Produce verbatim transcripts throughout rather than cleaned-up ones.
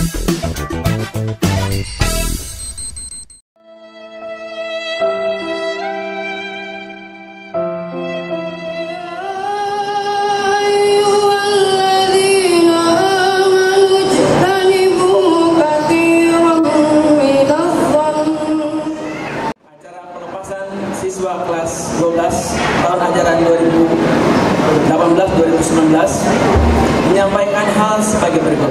Siswa kelas dua belas tahun ajaran dua ribu delapan belas dua ribu sembilan belas menyampaikan hal sebagai berikut.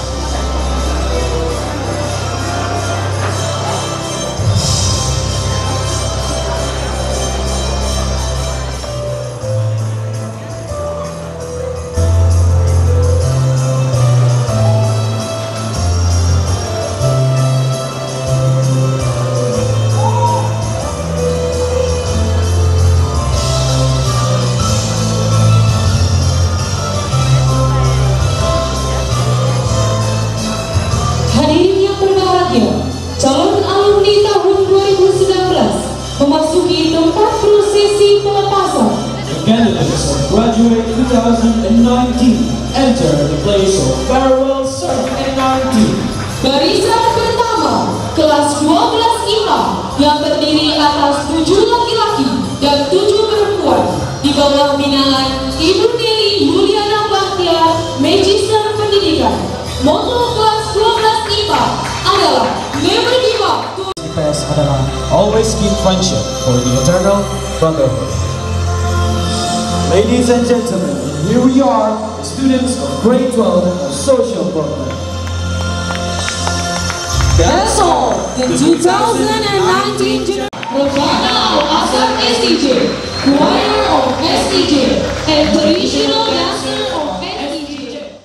Hadirin yang berbahagia, calon alumni tahun dua ribu sembilan belas memasuki tempat prosesi pelepasan. The candidates of graduate two thousand nineteen enter the place of farewell ceremony. Barisan pertama, kelas dua belas I P A yang terdiri atas tujuh laki-laki dan tujuh perempuan di bawah binaan Ibu Neli Yuliana Bahtiar, Magister Pendidikan. Moto kelas dua belas I P A adalah Never Give Up. I P S adalah Always Keep Friendship for the Eternal Brotherhood. Ladies and gentlemen, here we are, students of grade twelve of Social Program. That's all, the two thousand nineteen Rebana of Asar S D J, Choir of S D J, and Traditional Dancer of S D J.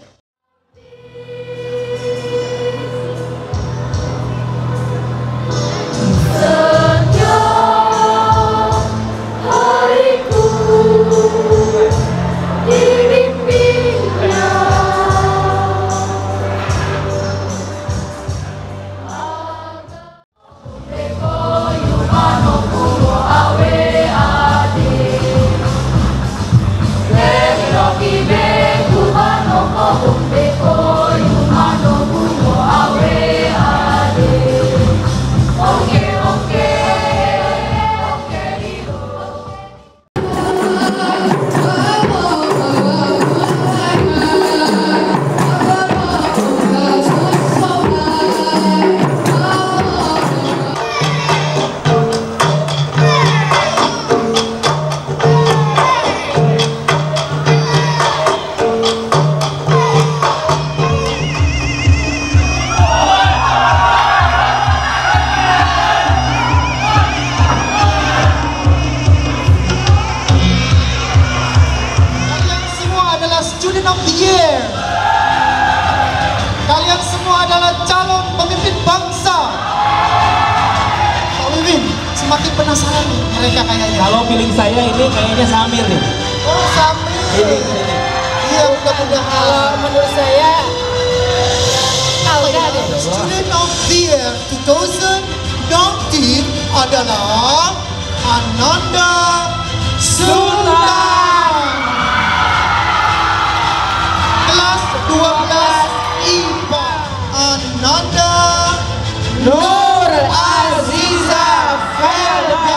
Student of the Year. Kalian semua adalah calon pemimpin bangsa. Pak Wiwin, semakin penasaran nih mereka kayaknya. Kalau feeling saya ini kayaknya Samir nih. Oh, Samir. Ini, ini. Iya, mudah-mudahan. Kalau menurut saya Alga deh. Student of the Year dua ribu sembilan belas adalah Ananda Sultan. Kelas dua belas I P A Ananda Nur Aziza Ferda.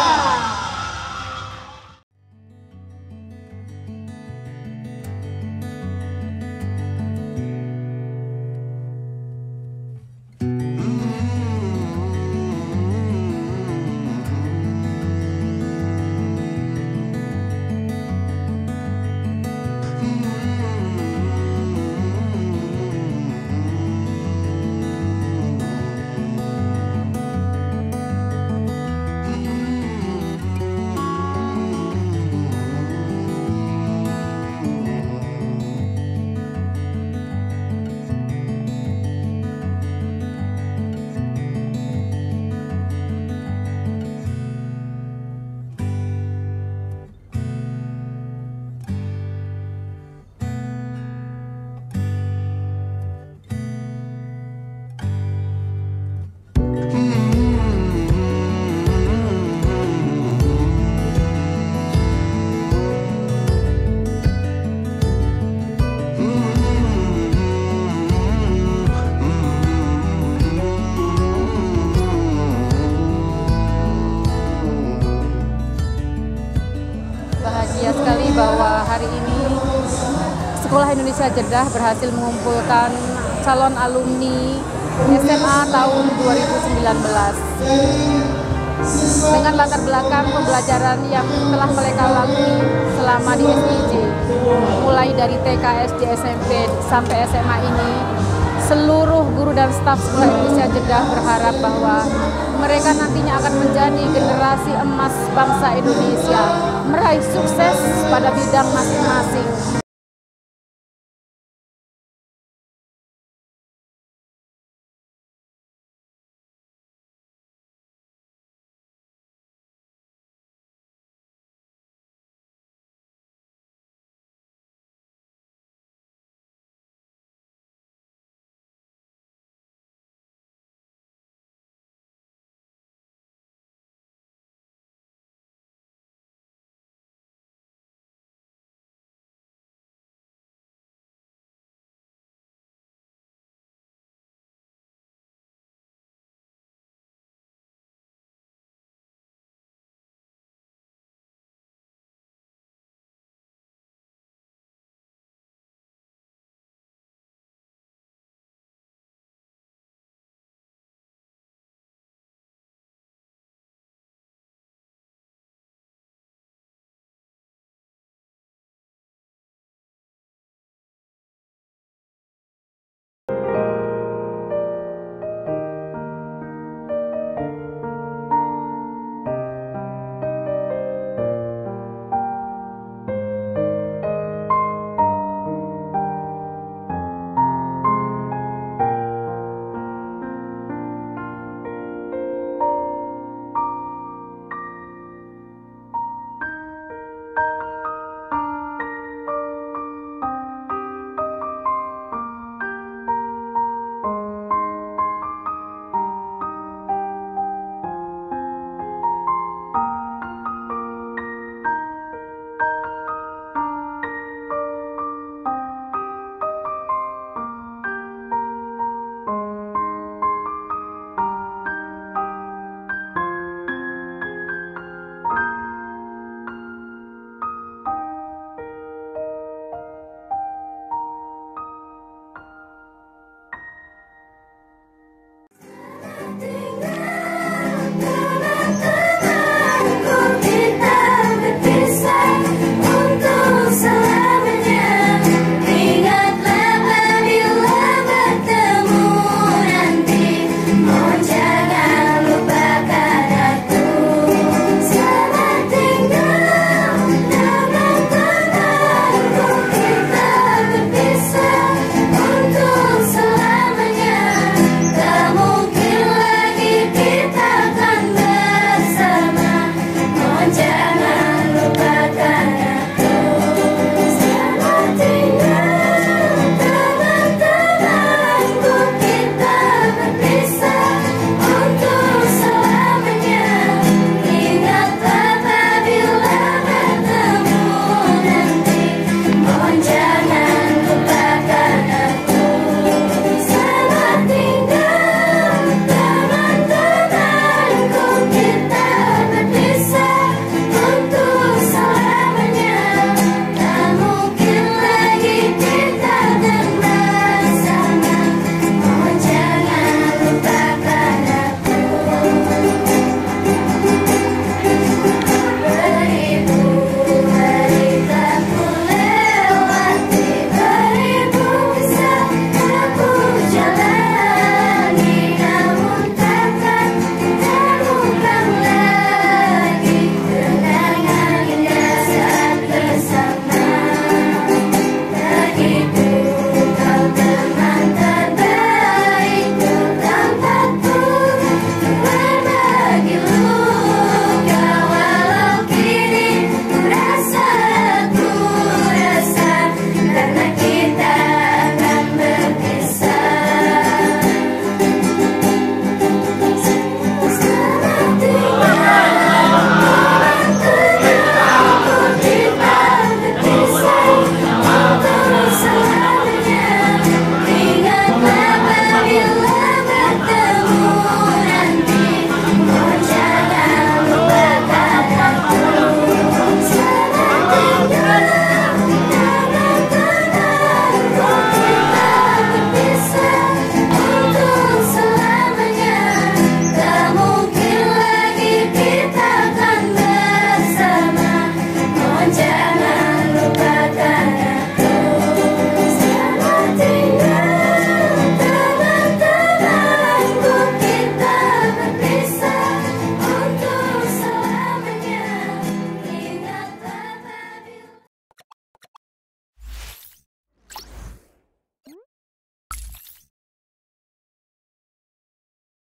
Indonesia Jeddah berhasil mengumpulkan calon alumni S M A tahun dua ribu sembilan belas dengan latar belakang pembelajaran yang telah mereka lalui selama di S I J, mulai dari T K, S D, S M P sampai S M A ini. Seluruh guru dan staf Sekolah Indonesia Jeddah berharap bahwa mereka nantinya akan menjadi generasi emas bangsa Indonesia, meraih sukses pada bidang masing-masing.